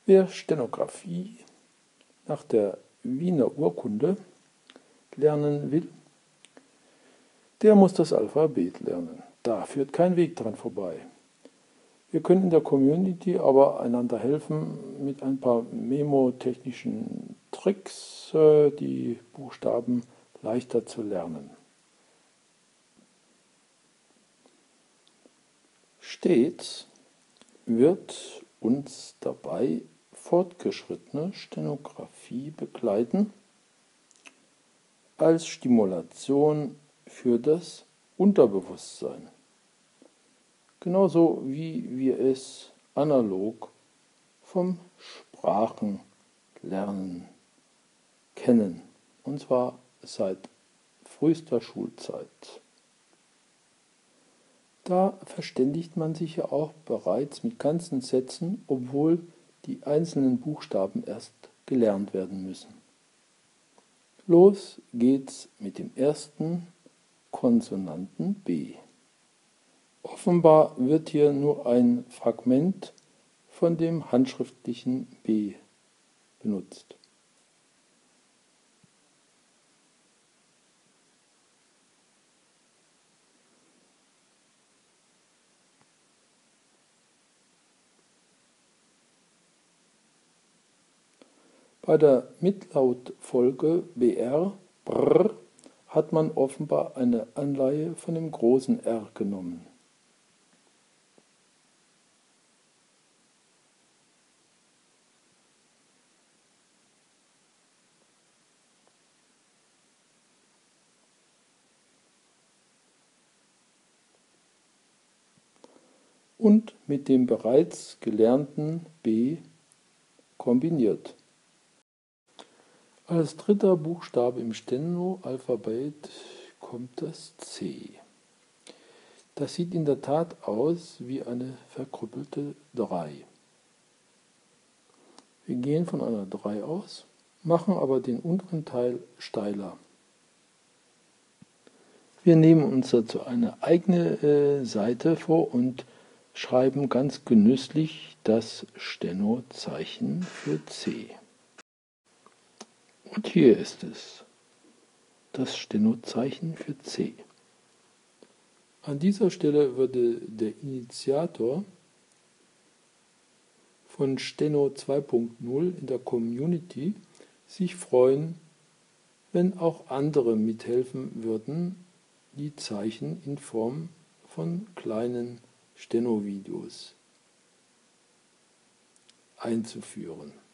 Wer Stenografie nach der Wiener Urkunde lernen will, der muss das Alphabet lernen. Da führt kein Weg dran vorbei. Wir können in der Community aber einander helfen mit ein paar memotechnischen Tricks, die Buchstaben leichter zu lernen. Stets wird uns dabei fortgeschrittene Stenografie begleiten als Stimulation für das Unterbewusstsein. Genauso wie wir es analog vom Sprachenlernen kennen, und zwar seit frühester Schulzeit. Da verständigt man sich ja auch bereits mit ganzen Sätzen, obwohl die einzelnen Buchstaben erst gelernt werden müssen. Los geht's mit dem ersten Konsonanten B. Offenbar wird hier nur ein Fragment von dem handschriftlichen B benutzt. Bei der Mitlautfolge BR, Brr, hat man offenbar eine Anleihe von dem großen R genommen. Und mit dem bereits gelernten B kombiniert. Als dritter Buchstabe im Steno-Alphabet kommt das C. Das sieht in der Tat aus wie eine verkrüppelte 3. Wir gehen von einer 3 aus, machen aber den unteren Teil steiler. Wir nehmen uns dazu eine eigene Seite vor und schreiben ganz genüsslich das Steno-Zeichen für C. Und hier ist es, das Steno-Zeichen für C. An dieser Stelle würde der Initiator von Steno 2.0 in der Community sich freuen, wenn auch andere mithelfen würden, die Zeichen in Form von kleinen Steno-Videos einzuführen.